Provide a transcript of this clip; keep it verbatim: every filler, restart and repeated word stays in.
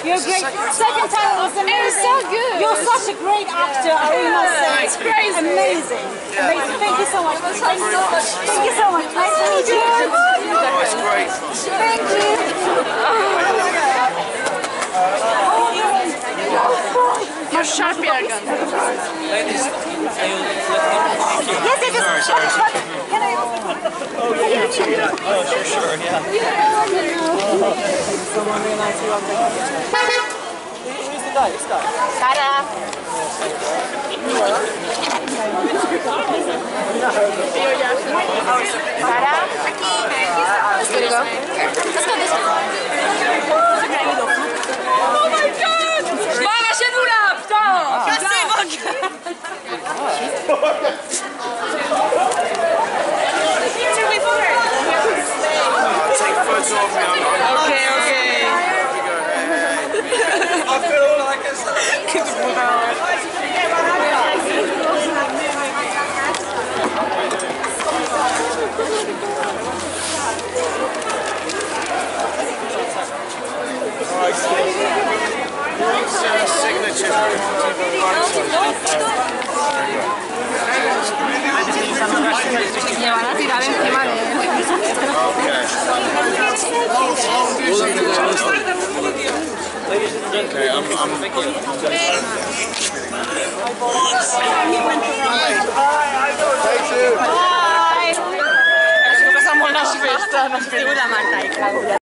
You're great. Second time was amazing. It was so good. You're such a great actor, I really must say. It's crazy. Amazing. Amazing. Thank you so much. Thank you so much. Thank you so much. Nice to meet you. Oh, it's great. Thank you. Masz szarpiagan. Yes, it is. Sorry, sorry, sorry. Can I? Oh, yeah, yeah, yeah. Oh, sure, sure, yeah. Someone really nice you. Who's the guy? This guy? Sarah. Sarah? Let's go. Let's go this way. Oh my god! Bah, arrachez-vous là, putain! Cassez vos gueules! Take a photo of me. I'm, Okay, okay. There we go. Hey, hey. I feel like it's... Signature. Me van a tirar encima de él. Okay, I'm... I'm... Bye. Pasamos las fiestas, nos pedimos la manta y